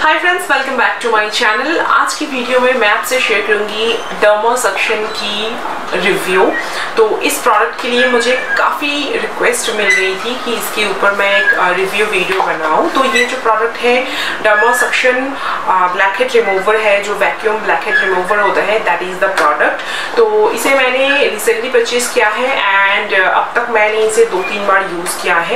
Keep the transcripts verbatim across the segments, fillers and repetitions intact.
Hi friends, welcome back to my channel. आज की video में मैं आपसे शेयर करूंगी डर्मासक्शन की रिव्यू। तो इस प्रोडक्ट के लिए मुझे काफ़ी रिक्वेस्ट मिल रही थी कि इसके ऊपर मैं एक रिव्यू वीडियो बनाऊं। तो ये जो प्रोडक्ट है डर्मासक्शन ब्लैक हेड रिमूवर है, जो वैक्यूम ब्लैक हेड रिमूवर होता है, दैट इज़ द प्रोडक्ट। तो इसे मैंने रिसेंटली परचेज किया है एंड अब तक मैंने इसे दो तीन बार यूज़ किया है।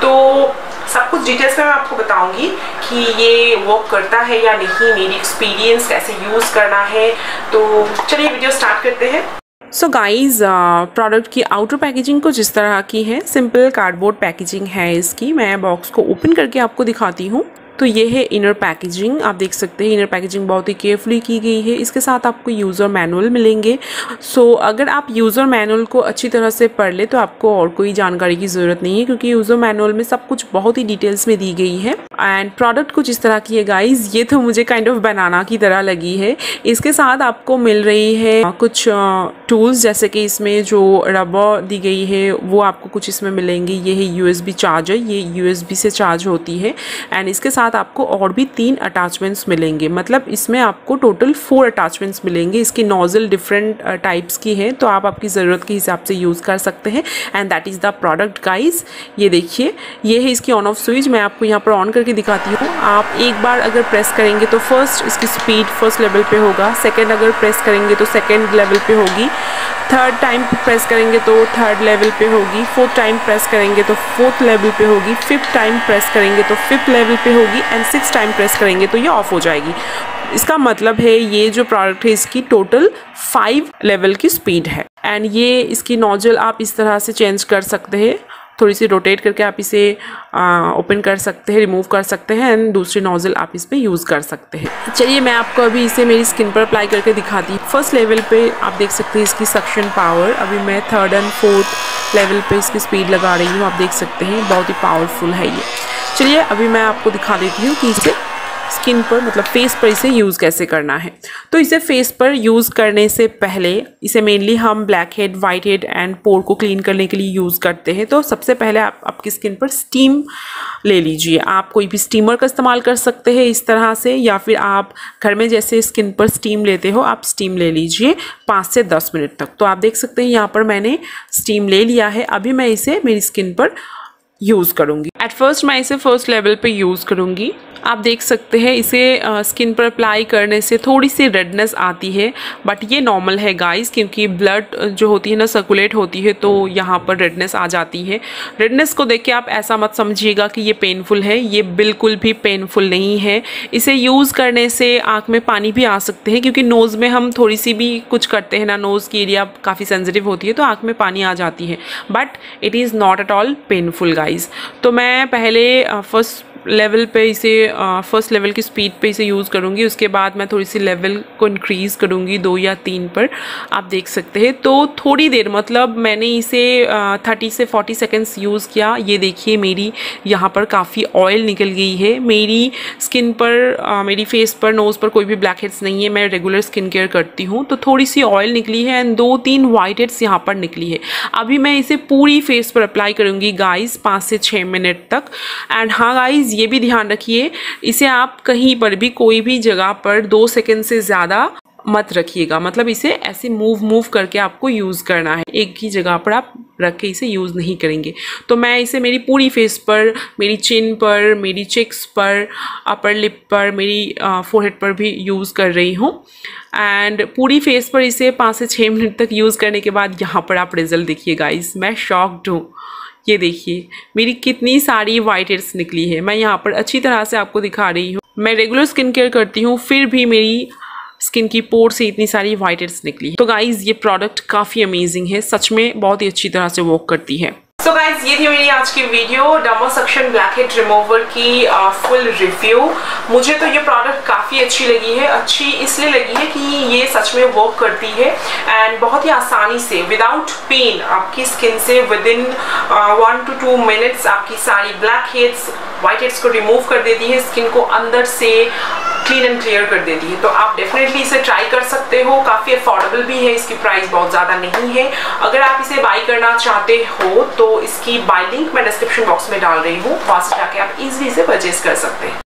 तो सब कुछ डिटेल्स में मैं आपको बताऊंगी कि ये वर्क करता है या नहीं, मेरी एक्सपीरियंस कैसे यूज़ करना है। तो चलिए वीडियो स्टार्ट करते हैं। सो गाइज, प्रोडक्ट की आउटर पैकेजिंग कुछ इस तरह की है। सिंपल कार्डबोर्ड पैकेजिंग है इसकी। मैं बॉक्स को ओपन करके आपको दिखाती हूँ। तो ये है इनर पैकेजिंग। आप देख सकते हैं इनर पैकेजिंग बहुत ही केयरफुली की गई है। इसके साथ आपको यूज़र मैनुअल मिलेंगे। सो so, अगर आप यूज़र मैनुअल को अच्छी तरह से पढ़ ले तो आपको और कोई जानकारी की ज़रूरत नहीं है, क्योंकि यूज़र मैनुअल में सब कुछ बहुत ही डिटेल्स में दी गई है। एंड प्रोडक्ट कुछ इस तरह की है गाइज। ये तो मुझे काइंड ऑफ बनाना की तरह लगी है। इसके साथ आपको मिल रही है कुछ टूल्स, जैसे कि इसमें जो रबर दी गई है वो आपको कुछ इसमें मिलेंगी। ये है यूएसबी चार्जर, ये यूएसबी से चार्ज होती है। एंड इसके साथ आपको और भी तीन अटैचमेंट्स मिलेंगे, मतलब इसमें आपको टोटल फोर अटैचमेंट्स मिलेंगे। इसकी नोजल डिफरेंट टाइप्स की है, तो आप आपकी ज़रूरत के हिसाब से यूज़ कर सकते हैं। And that is the product guys. ये देखिए, ये है इसकी ऑन ऑफ स्विच। मैं आपको यहाँ पर ऑन करके दिखाती हूँ। आप एक बार अगर प्रेस करेंगे तो फर्स्ट इसकी स्पीड फर्स्ट लेवल पे होगा, सेकेंड अगर प्रेस करेंगे तो सेकेंड लेवल पे होगी, थर्ड टाइम प्रेस करेंगे तो थर्ड लेवल पे होगी, फोर्थ टाइम प्रेस करेंगे तो फोर्थ लेवल पे होगी, फिफ्थ टाइम प्रेस करेंगे तो फिफ्थ लेवल पे होगी एंड सिक्स टाइम प्रेस करेंगे तो ये ऑफ हो जाएगी। इसका मतलब है ये जो प्रोडक्ट है इसकी टोटल फाइव लेवल की स्पीड है। एंड ये इसकी नोजल आप इस तरह से चेंज कर सकते हैं। थोड़ी सी रोटेट करके आप इसे ओपन कर सकते हैं, रिमूव कर सकते हैं एंड दूसरी नोजल आप इस पर यूज़ कर सकते हैं। चलिए मैं आपको अभी इसे मेरी स्किन पर अप्लाई करके दिखाती हूँ। फर्स्ट लेवल पे आप देख सकते हैं इसकी सक्शन पावर। अभी मैं थर्ड एंड फोर्थ लेवल पे इसकी स्पीड लगा रही हूँ। आप देख सकते हैं बहुत ही पावरफुल है ये। चलिए अभी मैं आपको दिखा देती हूँ कि इसे स्किन पर, मतलब फेस पर इसे यूज़ कैसे करना है। तो इसे फेस पर यूज़ करने से पहले इसे मेनली हम black head, white head and pore को क्लीन करने के लिए यूज़ करते हैं। तो सबसे पहले आप आपकी स्किन पर स्टीम ले लीजिए। आप कोई भी स्टीमर का इस्तेमाल कर सकते हैं इस तरह से, या फिर आप घर में जैसे स्किन पर स्टीम लेते हो आप स्टीम ले लीजिए पाँच से दस मिनट तक। तो आप देख सकते हैं यहाँ पर मैंने स्टीम ले लिया है। अभी मैं इसे मेरी स्किन पर यूज़ करूँगी। एट फर्स्ट मैं इसे फर्स्ट लेवल पे यूज़ करूँगी। आप देख सकते हैं इसे स्किन पर अप्लाई करने से थोड़ी सी रेडनेस आती है, बट ये नॉर्मल है गाइस, क्योंकि ब्लड जो होती है ना सर्कुलेट होती है, तो यहाँ पर रेडनेस आ जाती है। रेडनेस को देख के आप ऐसा मत समझिएगा कि ये पेनफुल है, ये बिल्कुल भी पेनफुल नहीं है। इसे यूज़ करने से आँख में पानी भी आ सकते हैं, क्योंकि नोज़ में हम थोड़ी सी भी कुछ करते हैं ना, नोज़ की एरिया काफ़ी सेंसिटिव होती है, तो आँख में पानी आ जाती है। But it is not at all painful guys. तो मैं पहले फर्स्ट लेवल पे इसे फर्स्ट लेवल की स्पीड पे इसे यूज़ करूँगी। उसके बाद मैं थोड़ी सी लेवल को इंक्रीज़ करूँगी दो या तीन पर। आप देख सकते हैं। तो थोड़ी देर, मतलब मैंने इसे थर्टी से फोर्टी सेकेंड्स यूज़ किया। ये देखिए मेरी यहाँ पर काफ़ी ऑयल निकल गई है। मेरी स्किन पर, आ, मेरी फेस पर, नोज़ पर कोई भी ब्लैक हेड्स नहीं है। मैं रेगुलर स्किन केयर करती हूँ, तो थोड़ी सी ऑयल निकली है एंड दो तीन वाइट हेड्स यहाँ पर निकली है। अभी मैं इसे पूरी फेस पर अप्लाई करूँगी गाइज पाँच से छः मिनट तक। एंड हाँ गाइज, ये भी ध्यान रखिए, इसे आप कहीं पर भी कोई भी जगह पर दो सेकंड से ज़्यादा मत रखिएगा। मतलब इसे ऐसे मूव मूव करके आपको यूज़ करना है, एक ही जगह पर आप रख के इसे यूज़ नहीं करेंगे। तो मैं इसे मेरी पूरी फेस पर, मेरी चिन पर, मेरी चिक्स पर, अपर लिप पर, मेरी फोरहेड पर भी यूज़ कर रही हूँ। एंड पूरी फेस पर इसे पाँच से छः मिनट तक यूज़ करने के बाद यहाँ पर आप रिजल्ट देखिए गाइस। मैं शॉक्ड हूँ। ये देखिए मेरी कितनी सारी वाइट हेड्स निकली है। मैं यहाँ पर अच्छी तरह से आपको दिखा रही हूँ। मैं रेगुलर स्किन केयर करती हूँ, फिर भी मेरी स्किन की पोर से इतनी सारी वाइट हेड्स निकली है। तो गाइज ये प्रोडक्ट काफ़ी अमेजिंग है, सच में बहुत ही अच्छी तरह से वर्क करती है। सो so गाइज, ये थी मेरी आज की video DermaSuction black head remover की फुल uh, रिव्यू। मुझे तो ये प्रोडक्ट काफ़ी अच्छी लगी है। अच्छी इसलिए लगी है कि ये सच में वर्क करती है एंड बहुत ही आसानी से, विदाउट पेन, आपकी स्किन से within one two two minutes आपकी सारी ब्लैक हेड्स, वाइट हेड्स को रिमूव कर देती है, स्किन को अंदर से क्लीन एंड क्लियर कर देती है। तो आप डेफिनेटली इसे ट्राई कर सकते हो। काफ़ी अफोर्डेबल भी है, इसकी प्राइस बहुत ज़्यादा नहीं है। अगर आप इसे बाई करना चाहते हो तो इसकी बाय लिंक मैं डिस्क्रिप्शन बॉक्स में डाल रही हूँ, वहाँ से जाके आप इजीली इसे परचेज कर सकते हैं।